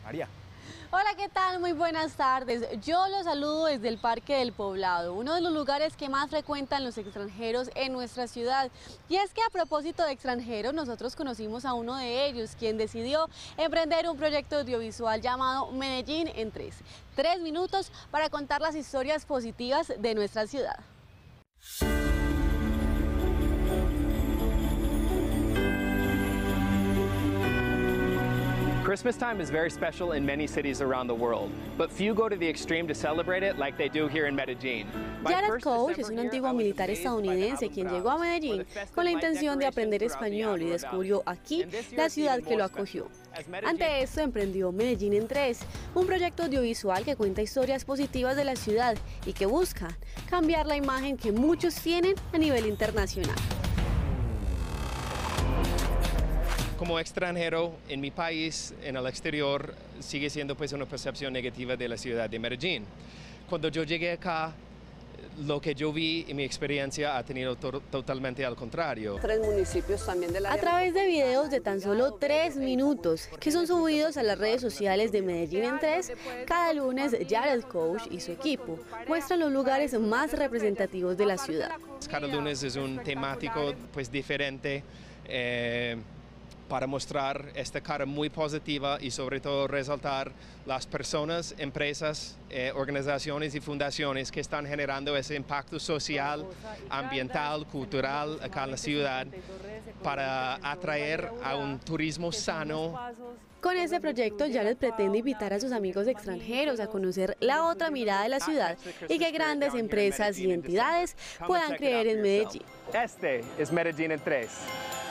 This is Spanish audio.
María. Hola, ¿qué tal? Muy buenas tardes. Yo los saludo desde el Parque del Poblado, uno de los lugares que más frecuentan los extranjeros en nuestra ciudad. Y es que a propósito de extranjeros, nosotros conocimos a uno de ellos, quien decidió emprender un proyecto audiovisual llamado Medellín en 3. 3 minutos para contar las historias positivas de nuestra ciudad. Christmas time is very special in many cities around the world, but few go to the extreme to celebrate it like they do here in Medellín. Jared Coach es un antiguo militar estadounidense quien llegó a Medellín con la intención de aprender español y descubrió aquí la ciudad que lo acogió. Ante esto emprendió Medellín en 3, un proyecto audiovisual que cuenta historias positivas de la ciudad y que busca cambiar la imagen que muchos tienen a nivel internacional. Como extranjero en mi país, en el exterior, sigue siendo pues una percepción negativa de la ciudad de Medellín. Cuando yo llegué acá, lo que yo vi y mi experiencia ha tenido totalmente al contrario. 3 municipios también de la... A través de videos de tan solo 3 minutos, que son subidos a las redes sociales de Medellín en 3, cada lunes Jared Coach y su equipo muestran los lugares más representativos de la ciudad. Cada lunes es un temático pues diferente, para mostrar esta cara muy positiva y sobre todo resaltar las personas, empresas, organizaciones y fundaciones que están generando ese impacto social, ambiental, cultural acá en la ciudad para atraer a un turismo sano. Con este proyecto, Jared pretende invitar a sus amigos extranjeros a conocer la otra mirada de la ciudad y que grandes empresas y entidades puedan creer en Medellín. Este es Medellín en 3.